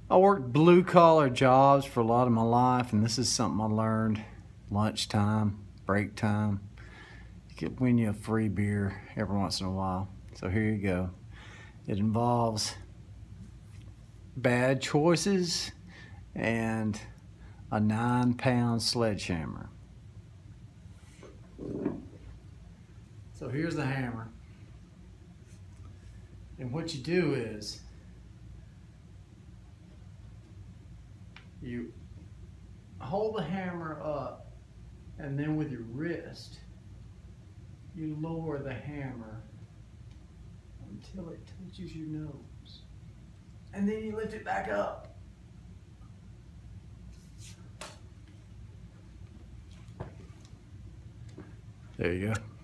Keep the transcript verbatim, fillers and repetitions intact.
I worked blue collar jobs for a lot of my life, and this is something I learned lunchtime, break time. You could win you a free beer every once in a while. So here you go. It involves bad choices and a nine pound sledgehammer. So here's the hammer. And what you do is you hold the hammer up, and then with your wrist you lower the hammer until it touches your nose, and then you lift it back up. There you go.